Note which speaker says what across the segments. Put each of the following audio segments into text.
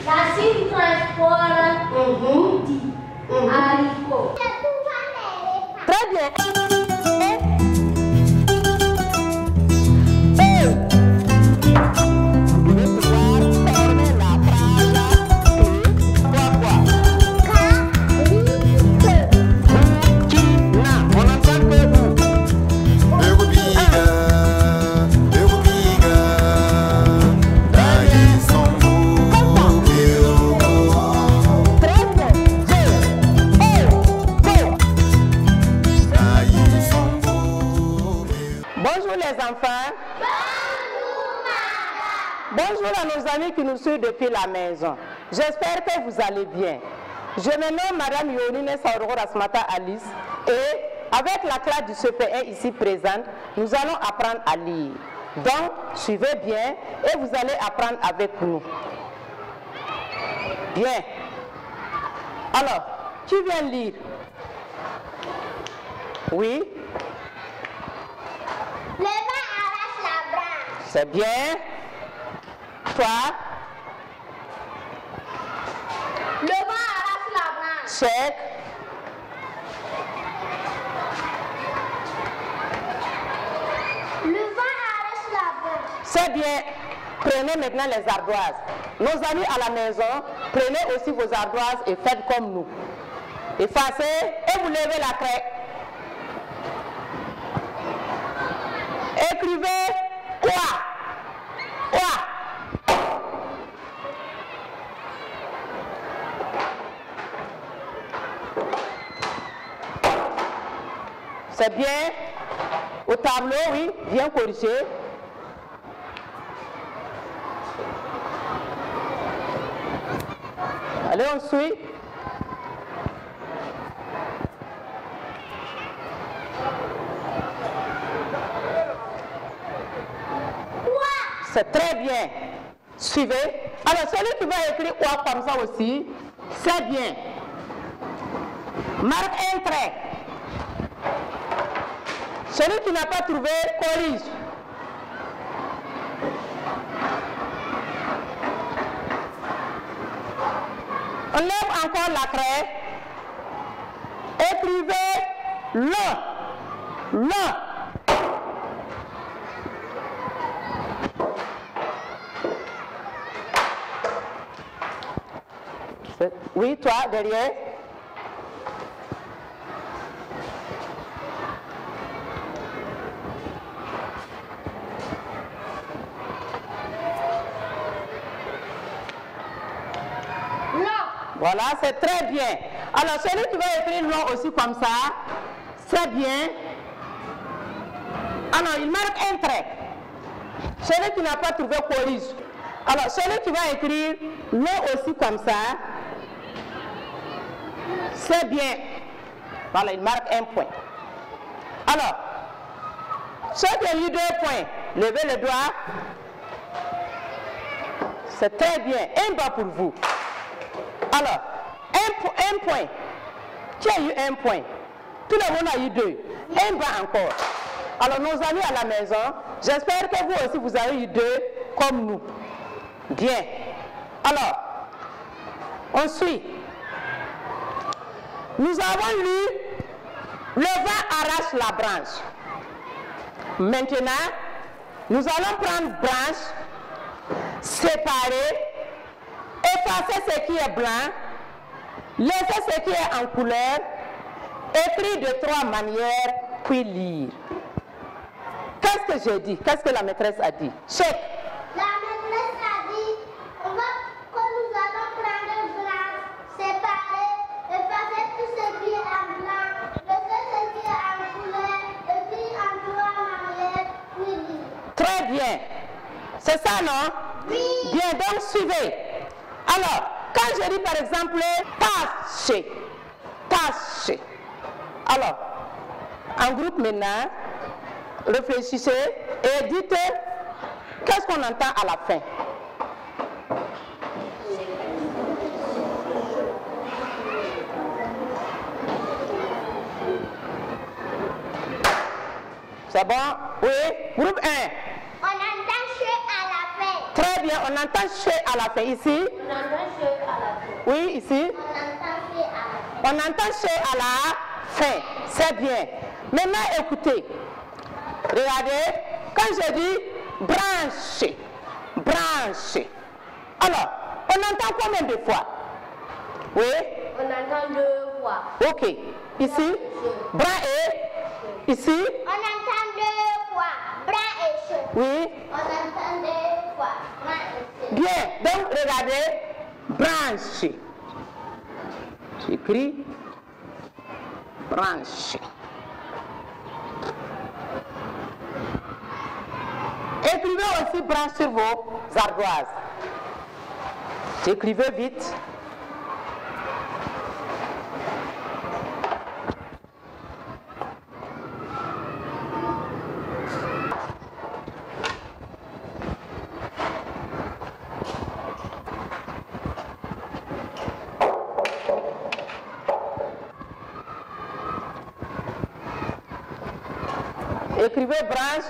Speaker 1: Assim transpora haricot.
Speaker 2: Très bien. Bonjour les enfants.
Speaker 1: Bonjour, madame.
Speaker 2: Bonjour à nos amis qui nous suivent depuis la maison. J'espère que vous allez bien. Je me nomme Madame Yonine Sauroro Rasmata Alice et avec la classe du CP1 ici présente, nous allons apprendre à lire. Donc, suivez bien et vous allez apprendre avec nous. Bien. Alors, qui vient lire? Oui.
Speaker 1: Le vent arrache la branche.
Speaker 2: C'est bien. Toi?
Speaker 1: Le vent arrache la branche.
Speaker 2: Check.
Speaker 1: Le vent arrache la branche.
Speaker 2: C'est bien. Prenez maintenant les ardoises. Nos amis à la maison, prenez aussi vos ardoises et faites comme nous. Effacez et vous levez la craie. Écrivez quoi? Quoi? C'est bien. Au tableau, oui, bien corrigé. Allez, on suit. C'est très bien. Suivez. Alors, celui qui va écrire quoi comme ça aussi, c'est bien. Marque un trait. Celui qui n'a pas trouvé, corrige. On lève encore la craie. Écrivez le. Oui, toi, derrière.
Speaker 1: Non.
Speaker 2: Voilà, c'est très bien. Alors, celui qui va écrire long aussi comme ça, c'est bien. Alors, il marque un trait. Celui qui n'a pas trouvé, corrige. Alors, celui qui va écrire long aussi comme ça, c'est bien. Voilà, il marque un point. Alors, ceux qui ont eu 2 points, levez le doigt. C'est très bien. Un bas pour vous. Alors, un point. Qui a eu 1 point? Tout le monde a eu 2. Un bas encore. Alors, nos amis à la maison, j'espère que vous aussi, vous avez eu 2 comme nous. Bien. Alors, on suit. Nous avons lu le vent arrache la branche. Maintenant, nous allons prendre branche, séparer, effacer ce qui est blanc, laisser ce qui est en couleur, écrire de 3 manières, puis lire. Qu'est-ce que j'ai dit? Qu'est-ce que la maîtresse a dit? Check.
Speaker 1: La maîtresse a dit que nous allons prendre blanc, séparer, effacer tout ce qui est en blanc, laisser ce qui est en couleur, écrire en 3 manières, puis lire.
Speaker 2: Très bien. C'est ça, non?
Speaker 1: Oui.
Speaker 2: Bien, donc suivez. Alors, quand je dis par exemple tâcher, tâcher. Alors, en groupe maintenant, réfléchissez et dites qu'est-ce qu'on entend à la fin. C'est bon? Oui. Groupe 1.
Speaker 1: On entend che à la fin.
Speaker 2: Très bien, on entend che à la fin. Ici?
Speaker 1: On entend che à la fin.
Speaker 2: Oui, ici?
Speaker 1: On entend che à la fin.
Speaker 2: On entend che à la fin. C'est bien. Maintenant, écoutez. Regardez. Quand je dis brancher, brancher. Alors, on entend combien de fois? Oui?
Speaker 1: On entend 2 fois.
Speaker 2: Ok. Ici? Bras et? Ici?
Speaker 1: On entend 2 fois. Bras et che.
Speaker 2: Oui?
Speaker 1: On entend 2 fois. Bras et che.
Speaker 2: Bien. Donc, regardez. Brancher. J'écris brancher. Écrivez aussi branche sur vos ardoises. Écrivez vite. Écrivez branche.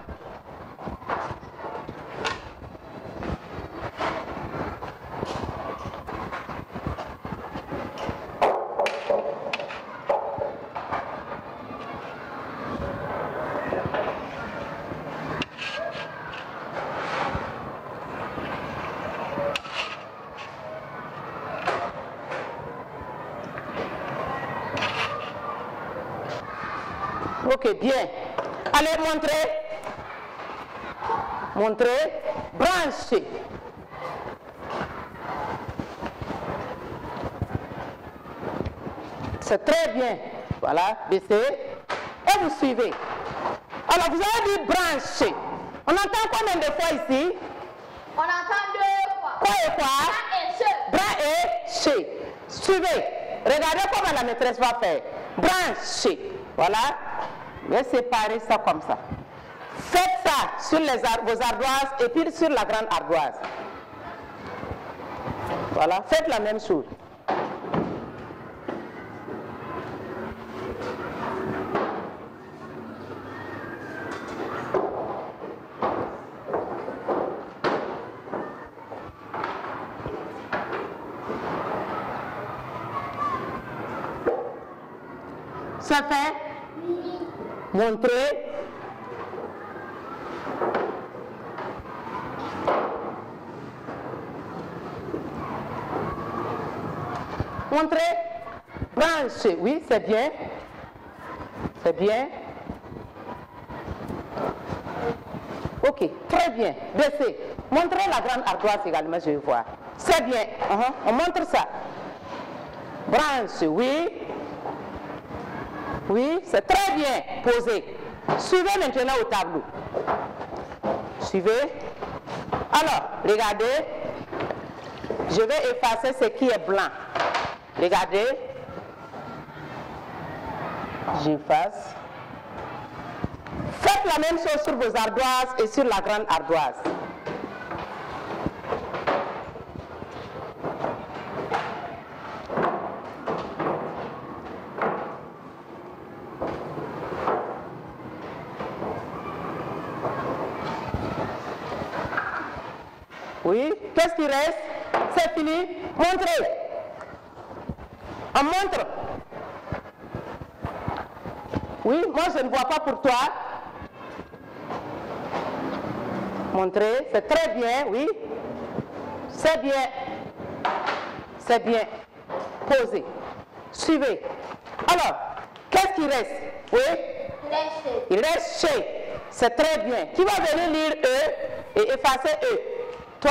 Speaker 2: Ok, bien. Allez, montrez. Montrez. Branchez. C'est très bien. Voilà, baissez. Et vous suivez. Alors, vous avez dit brancher. On entend combien de fois ici?
Speaker 1: On entend 2 fois.
Speaker 2: Quoi et quoi?
Speaker 1: Bras et che.
Speaker 2: Bras et che. Suivez. Regardez comment la maîtresse va faire. Brancher. Voilà. Mais séparez ça comme ça. Faites ça sur vos ardoises et puis sur la grande ardoise. Voilà. Faites la même chose. Ça fait? Montrez. Montrez. Branchez. Oui, c'est bien. C'est bien. Ok, très bien. Baissez. Montrez la grande ardoise également, je vais voir. C'est bien. On montre ça. Branchez, oui. Oui, c'est très bien. Posez. Suivez maintenant au tableau. Suivez. Alors, regardez. Je vais effacer ce qui est blanc. Regardez. J'efface. Faites la même chose sur vos ardoises et sur la grande ardoise. Oui, qu'est-ce qui reste? C'est fini. Montrez. On montre. Oui, moi je ne vois pas pour toi. Montrez, c'est très bien, oui. C'est bien. C'est bien. Posez. Suivez. Alors, qu'est-ce qui reste? Oui? Il reste chez. C'est très bien. Qui va venir lire E et effacer E? Toi.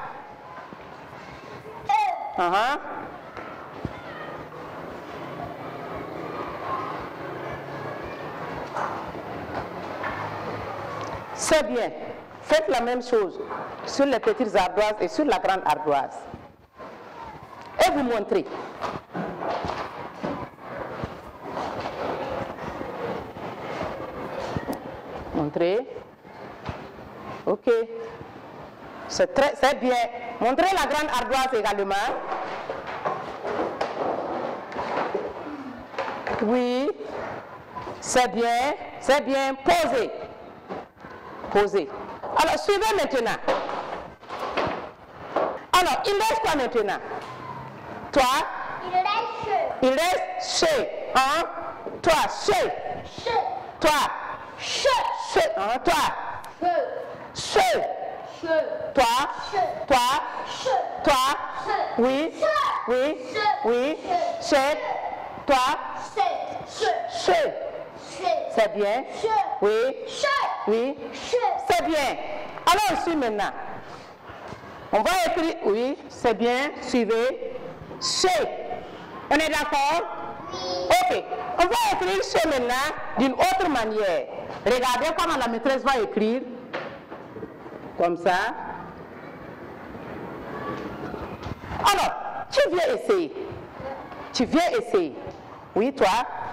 Speaker 2: C'est bien. Faites la même chose sur les petites ardoises et sur la grande ardoise. Et vous montrez. Montrez. Ok. C'est bien. Montrez la grande ardoise également. Oui. C'est bien. C'est bien. Posez. Posez. Alors, suivez maintenant. Alors, il reste quoi maintenant? Toi? Il reste chez. Hein? Toi, chez. Toi. Chez. Hein? Toi. Chez. Toi. Toi. Toi. Oui. Oui. Oui. Chez. Toi. Chez. C'est bien. Oui. Oui. C'est bien. Alors, ici maintenant. On va écrire, oui, c'est bien, suivez, chez. On est d'accord? Oui. Ok. On va écrire chez maintenant d'une autre manière. Regardez comment la maîtresse va écrire. Comme ça. Alors, tu viens essayer. Tu viens essayer. Oui, toi.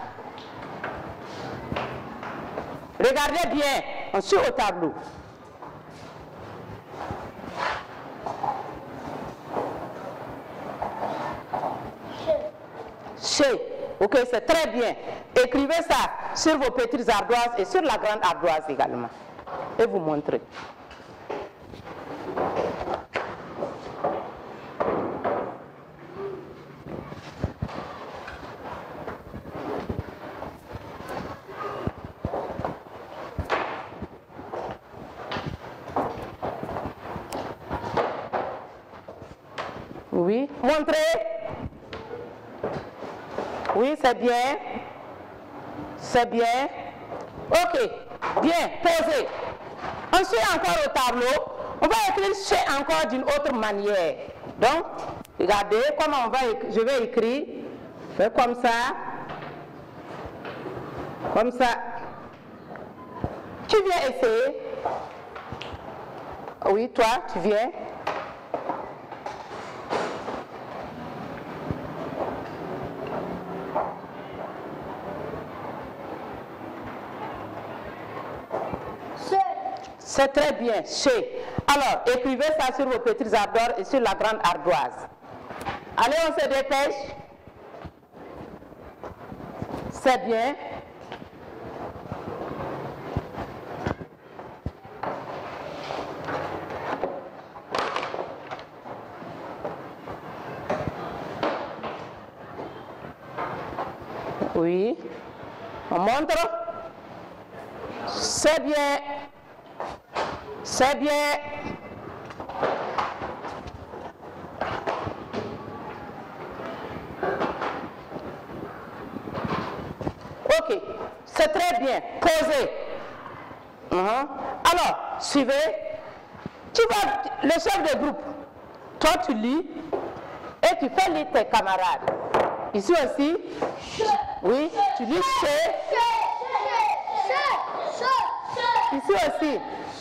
Speaker 2: Regardez bien, on suit au tableau. Chez. Ok, c'est très bien. Écrivez ça sur vos petites ardoises et sur la grande ardoise également. Et vous montrez. Oui, montrez. Oui, c'est bien. C'est bien. Ok, bien, posez. Ensuite, encore au tableau, on va écrire chez encore d'une autre manière. Donc, regardez comment on va je vais écrire. Fais comme ça. Comme ça. Tu viens essayer. Oui, toi, tu viens. C'est très bien, chez. Alors, écrivez ça sur vos petites ardoises et sur la grande ardoise. Allez, on se dépêche. C'est bien. Oui. On montre. C'est bien. C'est bien. Ok, c'est très bien. Posez. Alors, suivez. Tu vas, le chef de groupe, toi tu lis et tu fais lire tes camarades. Ici aussi, oui, tu lis chez. Ici aussi.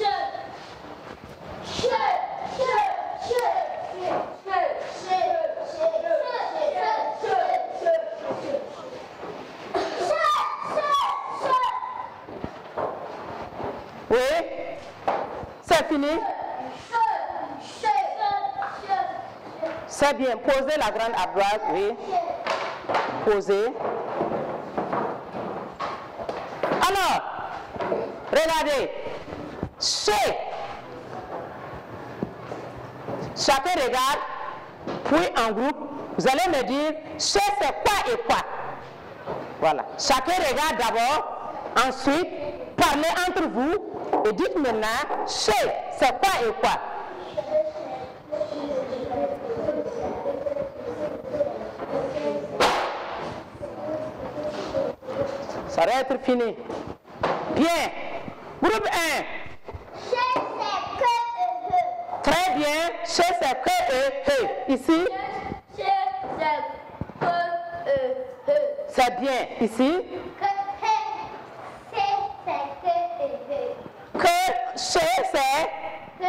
Speaker 2: Oui, c'est fini. C'est bien. Posez la grande ardoise, oui. Posez. Alors, regardez. Chez. Chacun regarde, puis en groupe, vous allez me dire, chez c'est quoi et quoi. Voilà. Chacun regarde d'abord, ensuite, parlez entre vous et dites maintenant, chez c'est quoi et quoi. Ça va être fini. Bien. Groupe 1. Très bien. Chez c'est que Ici. C'est bien. Ici. Que chez c'est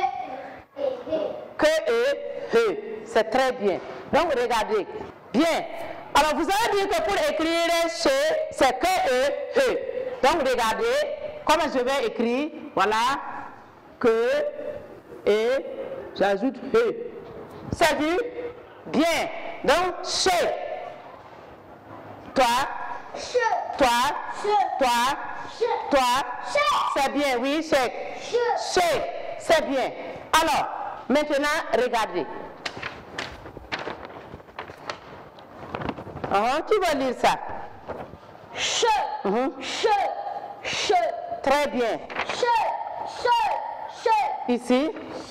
Speaker 2: que c'est très bien. Donc regardez. Bien. Alors vous allez dire que pour écrire chez c'est que Donc regardez comment je vais écrire. Voilà. Que et j'ajoute C'est vu? Bien. Donc chez. Toi. Toi. Toi. Toi. C'est bien, oui, chez. C'est bien. Alors, maintenant, regardez. Qui va lire ça?
Speaker 1: Che. Che.
Speaker 2: Très bien.
Speaker 1: Che.
Speaker 2: Ici?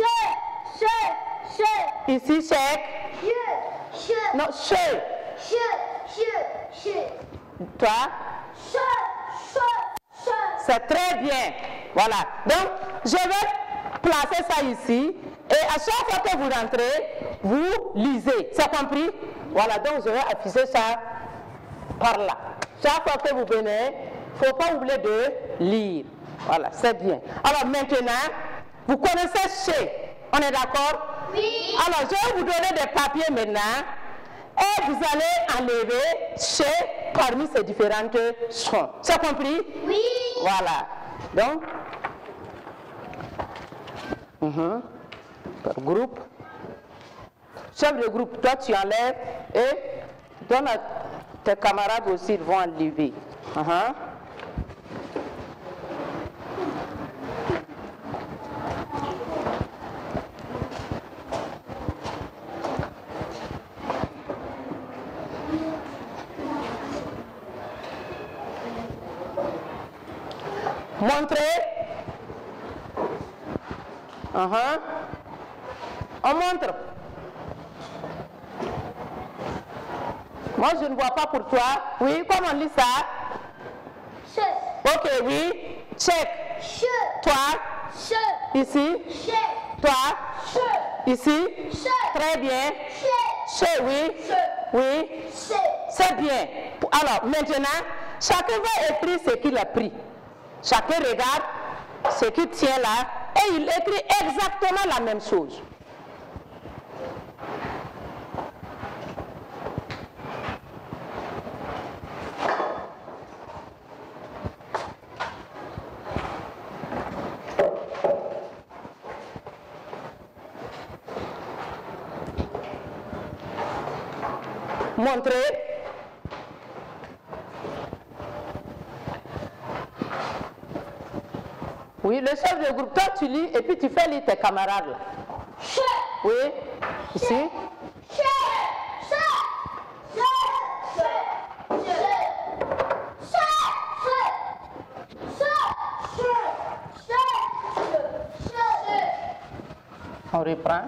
Speaker 1: Che.
Speaker 2: Ici, chèque.
Speaker 1: Che.
Speaker 2: Non, che. Toi? C'est très bien. Voilà. Donc, je vais placer ça ici. Et à chaque fois que vous rentrez, vous lisez. C'est compris? Voilà. Donc, je vais afficher ça par là. Chaque fois que vous venez, il ne faut pas oublier de lire. Voilà, c'est bien. Alors maintenant, vous connaissez che. On est d'accord?
Speaker 1: Oui.
Speaker 2: Alors, je vais vous donner des papiers maintenant. Et vous allez enlever che parmi ces différentes sons. C'est compris?
Speaker 1: Oui.
Speaker 2: Voilà. Donc, par groupe. Chef de groupe, toi tu enlèves et donne à tes camarades aussi, ils vont enlever. Montrez. On montre. Moi, je ne vois pas pour toi. Oui, comment on lit ça?
Speaker 1: Che.
Speaker 2: Ok, oui. Check.
Speaker 1: Che.
Speaker 2: Toi.
Speaker 1: Che.
Speaker 2: Ici.
Speaker 1: Che.
Speaker 2: Toi.
Speaker 1: Che.
Speaker 2: Ici.
Speaker 1: Che.
Speaker 2: Très bien.
Speaker 1: Che.
Speaker 2: Che, oui.
Speaker 1: Che.
Speaker 2: Oui.
Speaker 1: Che.
Speaker 2: C'est bien. Alors, maintenant, chacun va écrire ce qu'il a pris. Chacun regarde ce qu'il tient là et il écrit exactement la même chose. Montrez. Oui, le chef de groupe, toi tu lis et puis tu fais lire tes camarades là.
Speaker 1: Che.
Speaker 2: Oui, ici.
Speaker 1: Che.
Speaker 2: On reprend.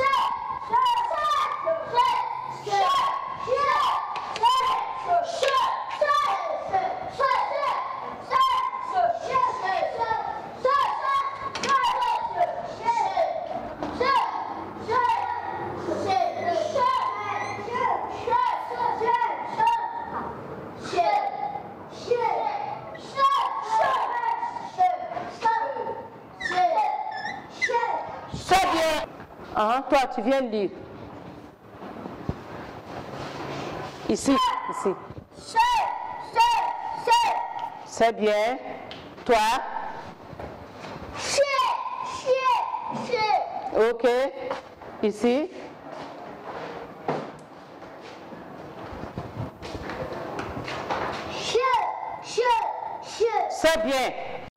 Speaker 2: C'est bien. Toi, tu viens lire. Ici, ici. C'est bien. Toi. Ok. Ici. C'est bien.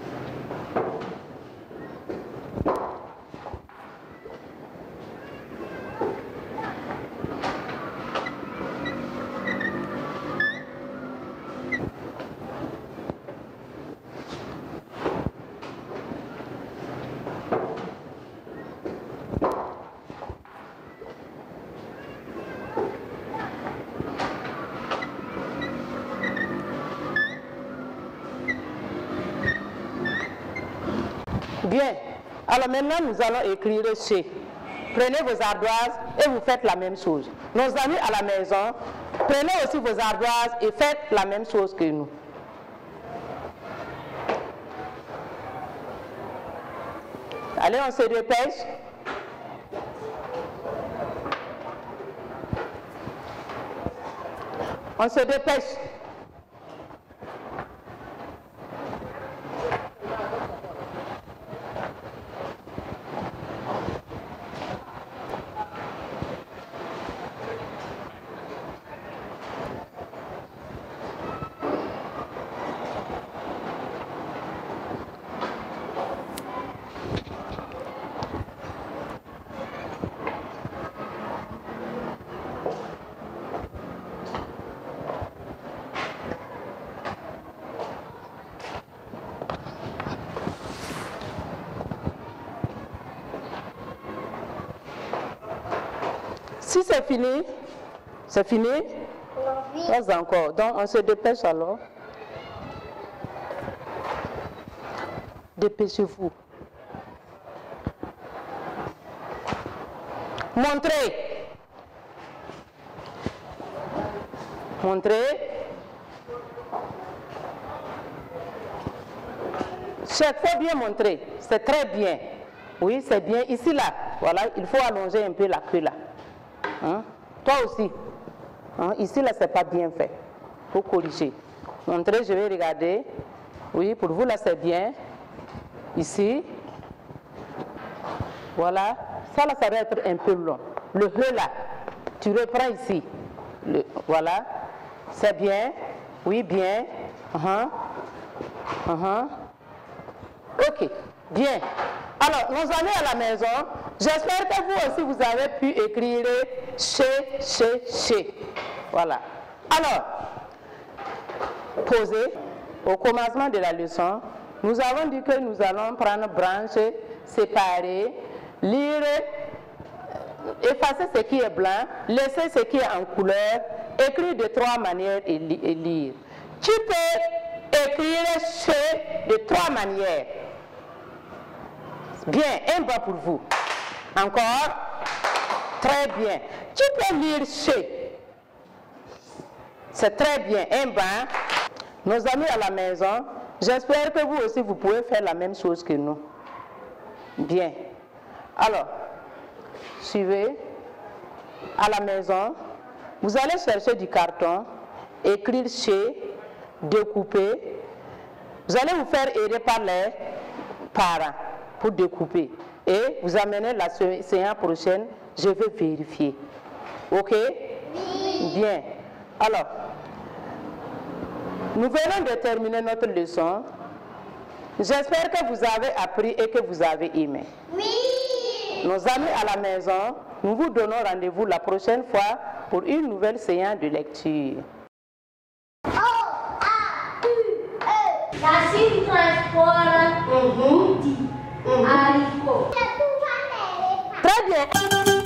Speaker 2: Bien. Alors maintenant, nous allons écrire che. Prenez vos ardoises et vous faites la même chose. Nos amis à la maison, prenez aussi vos ardoises et faites la même chose que nous. Allez, on se dépêche. On se dépêche. Si c'est fini, c'est fini? Pas encore. Donc, on se dépêche alors. Dépêchez-vous. Montrez. Montrez. Chaque fois bien montrer. C'est très bien. Oui, c'est bien. Ici, là, voilà, il faut allonger un peu la queue là. Hein? Toi aussi. Hein? Ici, là, c'est pas bien fait. Il faut corriger. Montrez, je vais regarder. Oui, pour vous, là, c'est bien. Ici. Voilà. Ça, là, ça va être un peu long. Le E, là, tu reprends ici. Voilà. C'est bien. Oui, bien. Ok, bien. Alors, nos amis à la maison, j'espère que vous aussi, vous avez pu écrire chez. Voilà. Alors, posez. Au commencement de la leçon, nous avons dit que nous allons prendre branche, séparer, lire, effacer ce qui est blanc, laisser ce qui est en couleur, écrire de 3 manières et lire. Tu peux écrire chez de 3 manières. Bien, un bas pour vous. Encore. Très bien. Tu peux lire chez. C'est très bien. Un bas. Nos amis à la maison, j'espère que vous aussi, vous pouvez faire la même chose que nous. Bien. Alors, suivez. À la maison, vous allez chercher du carton, écrire chez, découper. Vous allez vous faire aider par les parents pour découper. Et vous amenez la séance prochaine, je vais vérifier. Ok? Oui. Bien. Alors, nous venons de terminer notre leçon. J'espère que vous avez appris et que vous avez aimé. Oui. Nos amis à la maison, nous vous donnons rendez-vous la prochaine fois pour une nouvelle séance de lecture.
Speaker 1: Assim transpora haricot.
Speaker 2: Très bien.